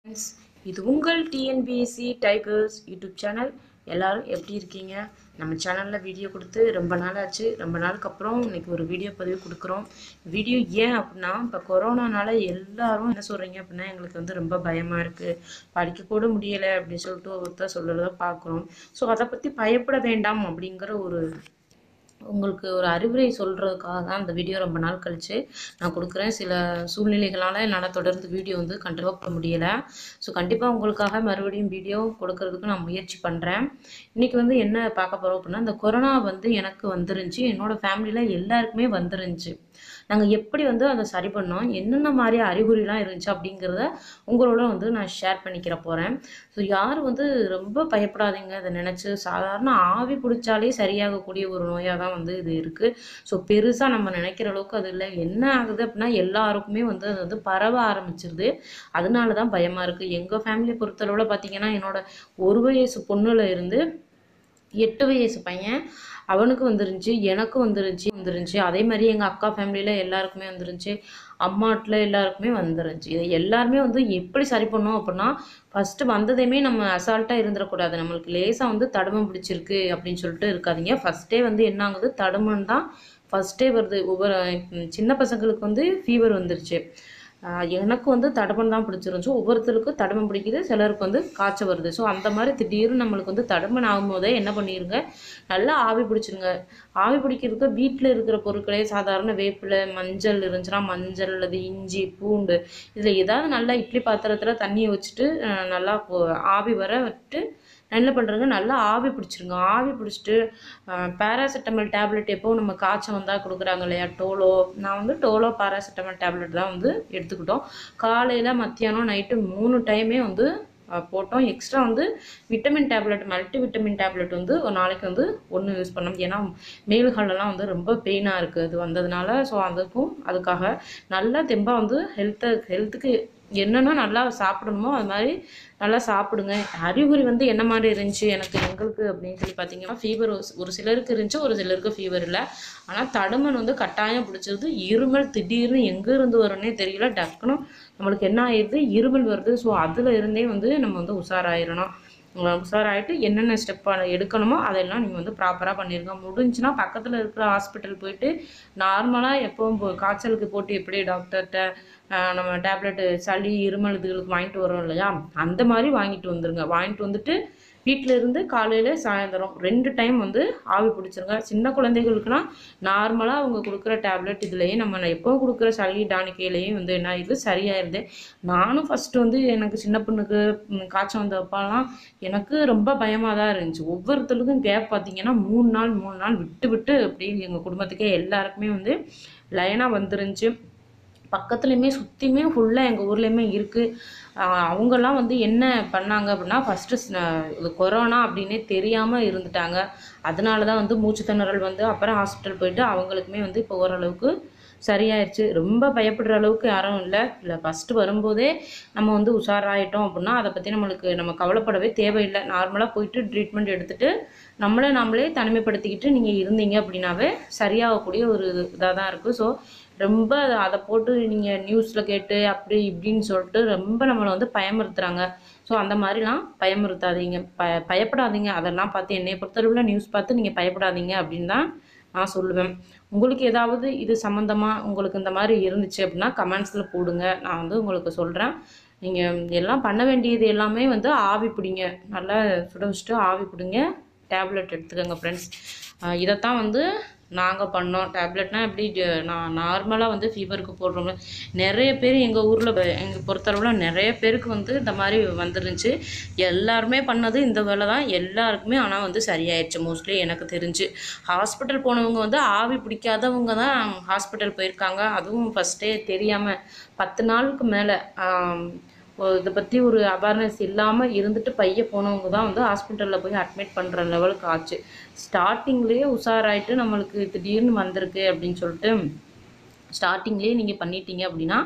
Friends, இது உங்கள் TNPSC tigers YouTube channel. எல்லாரும் எப்படி இருக்கீங்க? நம்ம சேனலில் வீடியோ கொடுத்து ரொம்ப நாள் ஆச்சு. ரொம்ப நாளுக்கு அப்புறம் இன்னைக்கு ஒரு வீடியோ பதிவு கொடுக்குறோம். வீடியோ ஏன் அப்படின்னா, இப்போ கொரோனானால எல்லாரும் என்ன சொல்கிறீங்க அப்படின்னா, எங்களுக்கு வந்து ரொம்ப பயமாக இருக்குது, படிக்கக்கூட முடியலை அப்படின்னு சொல்லிட்டு ஒருத்தர் சொல்லுறத பார்க்குறோம். ஸோ அதை பற்றி பயப்பட வேண்டாம் அப்படிங்கிற உங்களுக்கு ஒரு அறிவுரை சொல்கிறதுக்காக தான் இந்த வீடியோ ரொம்ப நாள் கழித்து நான் கொடுக்குறேன். சில சூழ்நிலைகளால் என்னால் தொடர்ந்து வீடியோ வந்து கண்டிப்பாக போட முடியலை. ஸோ கண்டிப்பாக உங்களுக்காக மறுபடியும் வீடியோ கொடுக்கறதுக்கு நான் முயற்சி பண்ணுறேன். இன்றைக்கி வந்து என்ன பார்க்க போகிறோம் அப்படின்னா, இந்த கொரோனா வந்து எனக்கு வந்துருந்துச்சு, என்னோடய ஃபேமிலியில் எல்லாருக்குமே வந்துருந்துச்சு. நாங்கள் எப்படி வந்து அதை சரி பண்ணோம், என்னென்ன மாதிரி அறிகுறிலாம் இருந்துச்சு அப்படிங்கிறத உங்களோட வந்து நான் ஷேர் பண்ணிக்கிற போகிறேன். ஸோ யாரும் வந்து ரொம்ப பயப்படாதீங்க. அதை நினச்சி சாதாரண ஆவி பிடிச்சாலே சரியாகக்கூடிய ஒரு நோயாக தான் வந்து இது இருக்குது. ஸோ பெருசாக நம்ம நினைக்கிற அளவுக்கு அது இல்லை. என்ன ஆகுது அப்படின்னா, எல்லாருக்குமே வந்து அது வந்து பரவ ஆரம்பிச்சிருது. அதனால தான் பயமாக இருக்குது. எங்கள் ஃபேமிலியை பொறுத்தளவில் பார்த்தீங்கன்னா, என்னோட 1 வயசு பொண்ணுல இருந்து 8 வயசு பையன் அவனுக்கு வந்துருந்துச்சு, எனக்கும் வந்துருந்துச்சு. அதே மாதிரி எங்கள் அக்கா ஃபேமிலியில் எல்லாருக்குமே வந்துருந்துச்சு, அம்மாட்டில் எல்லாருக்குமே வந்துருந்துச்சு. இதை எல்லாருமே வந்து எப்படி சரி பண்ணோம் அப்படின்னா, ஃபஸ்ட்டு வந்ததையுமே நம்ம அசால்ட்டாக இருந்துடக்கூடாது. நம்மளுக்கு லேசாக வந்து தடுமம் பிடிச்சிருக்கு அப்படின்னு சொல்லிட்டு இருக்காதீங்க. ஃபஸ்ட்டே வந்து என்ன ஆகுது, தடுமம் தான் ஃபஸ்ட்டே வருது. ஒவ்வொரு சின்ன பசங்களுக்கு வந்து ஃபீவர் வந்துருச்சு. எனக்கு வந்து தடுமம் தான் பிடிச்சிருந்துச்சு. ஒவ்வொருத்தருக்கும் தடுமம் பிடிக்குது, சிலருக்கு வந்து காய்ச்சல் வருது. ஸோ அந்த மாதிரி திடீர்னு நம்மளுக்கு வந்து தடுமன் ஆகும்போதே என்ன பண்ணிடுங்க, நல்லா ஆவி பிடிச்சிருங்க. ஆவி பிடிக்கிறதுக்கு வீட்டில் இருக்கிற பொருட்களே சாதாரண வேப்பிலை, மஞ்சள் இருந்துச்சுன்னா மஞ்சள் அல்லது இஞ்சி, பூண்டு, இதில் ஏதாவது நல்லா இட்லி பாத்திரத்தில் தண்ணியை வச்சுட்டு நல்லா ஆவி வர விட்டு என்ன பண்ணுறங்க, நல்லா ஆவி பிடிச்சிருங்க. ஆவி பிடிச்சிட்டு பேராசிட்டமல் டேப்லெட் எப்போவும் நம்ம காய்ச்சல் வந்தால் கொடுக்குறாங்க இல்லையா, டோலோ. நான் வந்து டோலோ பேராசிட்டமல் டேப்லெட் தான் வந்து எடுத்துக்கிட்டோம். காலையில், மத்தியானம், நைட்டு 3 டைமே வந்து போட்டோம். எக்ஸ்ட்ரா வந்து vitamin tablet, multivitamin tablet வந்து ஒரு நாளைக்கு வந்து 1 யூஸ் பண்ணோம். ஏன்னா மேல்காலெல்லாம் வந்து ரொம்ப பெயினாக இருக்குது அது வந்ததுனால. ஸோ அதுக்காக நல்லா தெம்பாக வந்து ஹெல்த்துக்கு என்னென்னா நல்லா சாப்பிடணுமோ அது மாதிரி நல்லா சாப்பிடுங்க. அறிகுறி வந்து என்ன மாதிரி இருந்துச்சு எங்களுக்கு அப்படின்னு சொல்லி பார்த்தீங்கன்னா, ஃபீவர் ஒரு சிலருக்கு இருந்துச்சு, ஒரு சிலருக்கு ஃபீவர் இல்லை. ஆனால் தடுமன் வந்து கட்டாயம் பிடிச்சிருது. இருமல் திடீர்னு எங்கே இருந்து வரும்னே தெரியல, டக்குன்னு நம்மளுக்கு என்ன ஆயிடுது, இருமல் வருது. ஸோ அதில் இருந்தே வந்து நம்ம வந்து உஷாராயிடணும். உஷாராயிட்டு என்னென்ன ஸ்டெப் எடுக்கணுமோ அதெல்லாம் நீங்கள் வந்து ப்ராப்பராக பண்ணிடுங்க. முடிஞ்சுன்னா பக்கத்தில் இருக்கிற ஹாஸ்பிட்டல் போயிட்டு நார்மலாக எப்பவும் காய்ச்சலுக்கு போட்டு எப்படி டாக்டர்கிட்ட நம்ம டேப்லெட்டு சளி இருமல் இதுகளுக்கு வாங்கிட்டு வரோம் இல்லையா, அந்த மாதிரி வாங்கிட்டு வந்துடுங்க. வாங்கிட்டு வந்துட்டு வீட்டில் இருந்து காலையில் சாயந்தரம் 2 டைம் வந்து ஆவி பிடிச்சிருங்க. சின்ன குழந்தைகளுக்குனா நார்மலாக அவங்க கொடுக்குற டேப்லெட் இதுலேயே நம்ம எப்போவும் கொடுக்குற சளி டானிக்கையிலேயும் வந்து என்ன ஆயிடுது, சரியாயிருது. நானும் ஃபஸ்ட்டு வந்து எனக்கு சின்ன பொண்ணுக்கு காய்ச்சல் வந்தப்பெல்லாம் எனக்கு ரொம்ப பயமாக தான் இருந்துச்சு. ஒவ்வொருத்தருக்கும் கேப் பார்த்தீங்கன்னா 3 நாள் விட்டு விட்டு அப்படியே எங்கள் குடும்பத்துக்கே எல்லாருக்குமே வந்து லைனாக வந்துருந்துச்சு. பக்கத்துலேயுமே சுற்றியுமே ஃபுல்லாக எங்கள் ஊர்லேயுமே இருக்குது. அவங்கெல்லாம் வந்து என்ன பண்ணாங்க அப்படின்னா, ஃபஸ்ட்டு இது கொரோனா அப்படின்னே தெரியாமல் இருந்துட்டாங்க. அதனால தான் வந்து மூச்சு திணறல் வந்து அப்புறம் ஹாஸ்பிட்டல் போயிட்டு அவங்களுக்குமே வந்து இப்போ ஓரளவுக்கு சரியாயிடுச்சு. ரொம்ப பயப்படுற அளவுக்கு யாரும் இல்லை. ஃபஸ்ட்டு வரும்போதே நம்ம வந்து உஷாராயிட்டோம் அப்படின்னா அதை பற்றி நம்ம கவலைப்படவே தேவையில்லை. நார்மலாக போயிட்டு ட்ரீட்மெண்ட் எடுத்துகிட்டு நாமளே தனிமைப்படுத்திக்கிட்டு நீங்கள் இருந்தீங்க அப்படின்னாவே சரியாகக்கூடிய ஒரு இதாக தான் இருக்குது. ஸோ ரொம்ப அதை போட்டு நீங்கள் நியூஸில் கேட்டு அப்படி இப்படின்னு சொல்லிட்டு ரொம்ப நம்மளை வந்து பயமுறுத்துகிறாங்க. ஸோ அந்த மாதிரிலாம் பயமுறுத்தாதீங்க, பயப்படாதீங்க. அதெல்லாம் பார்த்து என்னை பொறுத்தளவில் நியூஸ் பார்த்து நீங்கள் பயப்படாதீங்க அப்படின்னு தான் நான் சொல்லுவேன். உங்களுக்கு ஏதாவது இது சம்மந்தமாக உங்களுக்கு இந்த மாதிரி இருந்துச்சு அப்படின்னா கமெண்ட்ஸில் போடுங்க, நான் வந்து உங்களுக்கு சொல்கிறேன். நீங்கள் எல்லாம் பண்ண வேண்டியது எல்லாமே வந்து ஆவி பிடிங்க, நல்லா சுட வச்சுட்டு ஆவி பிடிங்க, டேப்லெட் எடுத்துக்கோங்க ஃப்ரெண்ட்ஸ். இதைத்தான் வந்து நாங்கள் பண்ணோம். டேப்லெட்னால் எப்படி நான் நார்மலாக வந்து ஃபீவருக்கு போடுறோம்ல, நிறைய பேர் எங்கள் ஊரில் எங்கள் பொறுத்தளவில் நிறைய பேருக்கு வந்து இந்த மாதிரி வந்துருந்துச்சு. எல்லாருமே பண்ணது இந்த வேலை தான் எல்லாருக்குமே. ஆனால் வந்து சரியாயிடுச்சு மோஸ்ட்லி எனக்கு தெரிஞ்சு. ஹாஸ்பிட்டல் போனவங்க வந்து ஆவி பிடிக்காதவங்க தான் ஹாஸ்பிட்டல் போயிருக்காங்க. அதுவும் ஃபஸ்ட்டே தெரியாமல் 10 நாளுக்கு மேலே இதை பற்றி ஒரு அவேர்னஸ் இல்லாமல் இருந்துட்டு போனவங்க தான் வந்து ஹாஸ்பிட்டலில் போய் அட்மிட் பண்ணுற லெவலுக்கு ஆச்சு. ஸ்டார்டிங்லேயே உஷாராயிட்டு நம்மளுக்கு திடீர்னு வந்திருக்கு அப்படின்னு சொல்லிட்டு ஸ்டார்டிங்லேயே நீங்கள் பண்ணிட்டீங்க அப்படின்னா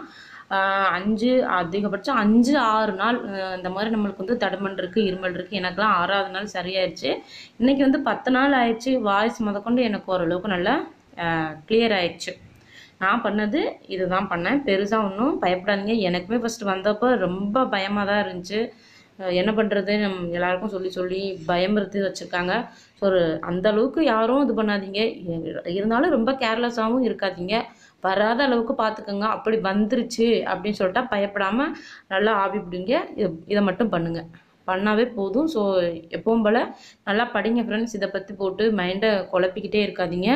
அதிகபட்சம் 5-6 நாள் இந்த மாதிரி நம்மளுக்கு வந்து தடுமன் இருக்குது, இருமல் இருக்குது. எனக்குலாம் 6ஆவது நாள் சரியாயிடுச்சு. இன்றைக்கி வந்து 10 நாள் ஆயிடுச்சு. வாய்ஸ் முதற்கொண்டு எனக்கு ஓரளவுக்கு நல்லா கிளியர் ஆயிடுச்சு. நான் பண்ணது இதுதான் பண்ணேன். பெருசாக ஒன்றும் பயப்படாதீங்க. எனக்குமே ஃபஸ்ட்டு வந்தப்போ ரொம்ப பயமாக தான் இருந்துச்சு. என்ன பண்ணுறது, எல்லாருக்கும் சொல்லி சொல்லி பயமுறுத்தி வச்சுருக்காங்க. ஸோ அந்த அளவுக்கு யாரும் இது பண்ணாதீங்க. இருந்தாலும் ரொம்ப கேர்லெஸ்ஸாகவும் இருக்காதீங்க. வராத அளவுக்கு பார்த்துக்கோங்க. அப்படி வந்துருச்சு அப்படின்னு சொல்லிட்டா பயப்படாமல் நல்லா ஆவி பிடிங்க. இதை மட்டும் பண்ணுங்கள், பண்ணாவே போதும். ஸோ எப்பவும் போல் நல்லா படிங்க ஃப்ரெண்ட்ஸ். இதை பற்றி போட்டு மைண்டை குழப்பிக்கிட்டே இருக்காதீங்க.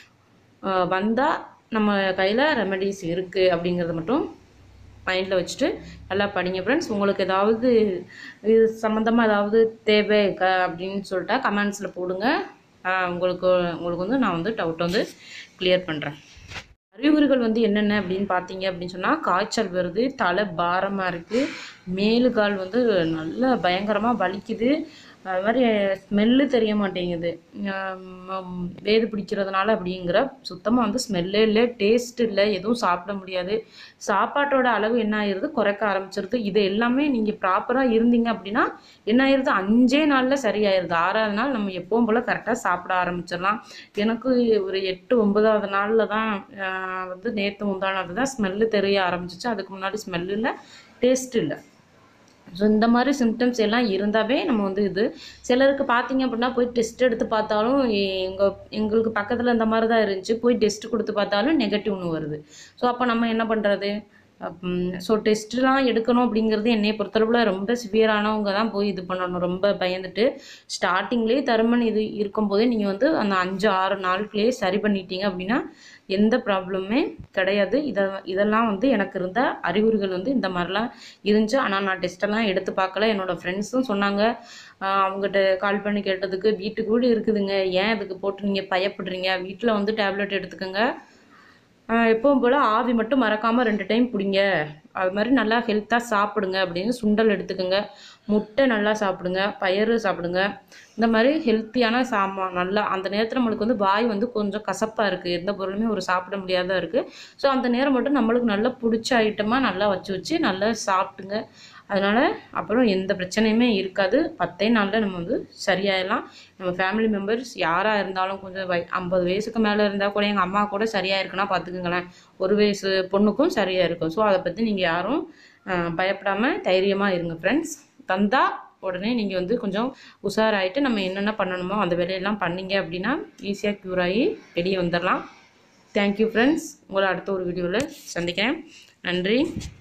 வந்தால் நம்ம கையில் ரெமெடிஸ் இருக்குது அப்படிங்கிறத மட்டும் மைண்டில் வச்சுட்டு நல்லா படிங்க ஃப்ரெண்ட்ஸ். உங்களுக்கு ஏதாவது இது சம்மந்தமாக ஏதாவது தேவை அப்படின்னு சொல்லிட்டா கமெண்ட்ஸில் போடுங்க. உங்களுக்கு வந்து நான் வந்து டவுட் வந்து கிளியர் பண்ணுறேன். அறிகுறிகள் வந்து என்னென்ன அப்படின்னு பார்த்தீங்க அப்படின்னு சொன்னால், காய்ச்சல் வருது, தலை பாரமாக இருக்குது, மேலுகால் வந்து நல்லா பயங்கரமாக வலிக்குது, அது மாதிரி ஸ்மெல்லு தெரிய மாட்டேங்குது. வேது பிடிக்கிறதுனால அப்படிங்கிற சுத்தமாக வந்து ஸ்மெல்லே இல்லை, டேஸ்ட் இல்லை, எதுவும் சாப்பிட முடியாது. சாப்பாட்டோட அளவு என்ன ஆயிடுது, குறைக்க ஆரம்பிச்சிருது. இது எல்லாமே நீங்கள் ப்ராப்பராக இருந்தீங்க அப்படின்னா என்ன ஆயிடுது, 5 நாளில் சரியாயிருது. 6வது நாள் நம்ம எப்பவும் போல் கரெக்டாக சாப்பிட ஆரம்பிச்சிடலாம். எனக்கு ஒரு 8 9வது நாளில் தான் வந்து நேற்று முந்தானது தான் ஸ்மெல்லு தெரிய ஆரம்பிச்சிச்சு. அதுக்கு முன்னாடி ஸ்மெல்லு இல்லை, டேஸ்ட் இல்லை. ஸோ இந்த மாதிரி சிம்டம்ஸ் எல்லாம் இருந்தாவே நம்ம வந்து இது சிலருக்கு பார்த்தீங்க அப்படின்னா போய் டெஸ்ட் எடுத்து பார்த்தாலும் எங்களுக்கு பக்கத்தில் இந்த மாதிரி தான் இருந்துச்சு. போய் டெஸ்ட் கொடுத்து பார்த்தாலும் நெகட்டிவ்னு வருது. ஸோ அப்போ நம்ம என்ன பண்ணுறது? ஸோ டெஸ்ட்லாம் எடுக்கணும் அப்படிங்கிறது என்னை பொறுத்தளவில் ரொம்ப சிவியரானவங்க தான் போய் இது பண்ணணும். ரொம்ப பயந்துட்டு ஸ்டார்டிங்லேயே தருமன் இது இருக்கும்போதே நீங்கள் வந்து அந்த 5 6 நாளுக்குள்ளேயே சரி பண்ணிட்டீங்க அப்படின்னா எந்த ப்ராப்ளமுமே கிடையாது. இதெல்லாம் வந்து எனக்கு இருந்த அறிகுறிகள் வந்து இந்த மாதிரிலாம் இருந்துச்சு. ஆனால் நான் டெஸ்ட்டெல்லாம் எடுத்து பார்க்கல. என்னோடய ஃப்ரெண்ட்ஸும் சொன்னாங்க, அவங்ககிட்ட கால் பண்ணி கேட்டதுக்கு வீட்டுக்கு கூட இருக்குதுங்க, ஏன் இதுக்கு போட்டு நீங்கள் பயப்படுறீங்க, வீட்டில் வந்து டேப்லெட் எடுத்துக்கோங்க, எப்பவும் போல் ஆவி மட்டும் மறக்காமல் 2 டைம் பிடிங்க, அது மாதிரி நல்லா ஹெல்த்தாக சாப்பிடுங்க அப்படின்னு சுண்டல் எடுத்துக்கோங்க, முட்டை நல்லா சாப்பிடுங்க, பயிறு சாப்பிடுங்க. இந்த மாதிரி ஹெல்த்தியான சாமான் நல்லா அந்த நேரத்தில் நம்மளுக்கு வந்து வாய் வந்து கொஞ்சம் கசப்பாக இருக்குது, எந்த பொருளுமே ஒரு சாப்பிட முடியாத இருக்குது. ஸோ அந்த நேரம் மட்டும் நம்மளுக்கு நல்லா பிடிச்ச ஐட்டமாக நல்லா வச்சு நல்லா சாப்பிட்டுங்க. அதனால் அப்புறம் எந்த பிரச்சனையுமே இருக்காது. 10 நாளில் நம்ம வந்து சரியாயிடலாம். நம்ம ஃபேமிலி மெம்பர்ஸ் யாராக இருந்தாலும் கொஞ்சம் 50 வயசுக்கு மேலே இருந்தால் கூட, எங்கள் அம்மா கூட சரியாக இருக்குன்னா பார்த்துக்குங்களேன், 1 வயசு பொண்ணுக்கும் சரியாக இருக்கும். ஸோ அதை பற்றி நீங்கள் யாரும் பயப்படாமல் தைரியமாக இருங்க ஃப்ரெண்ட்ஸ். தந்தால் உடனே நீங்கள் வந்து கொஞ்சம் உஷாராயிட்டு நம்ம என்னென்ன பண்ணணுமோ அந்த வேலையெல்லாம் பண்ணிங்க அப்படின்னா ஈஸியாக க்யூர் ஆகி வெளியே வந்துடலாம். Thank you friends. உங்களை அடுத்த ஒரு வீடியோவில் சந்திக்கிறேன். நன்றி.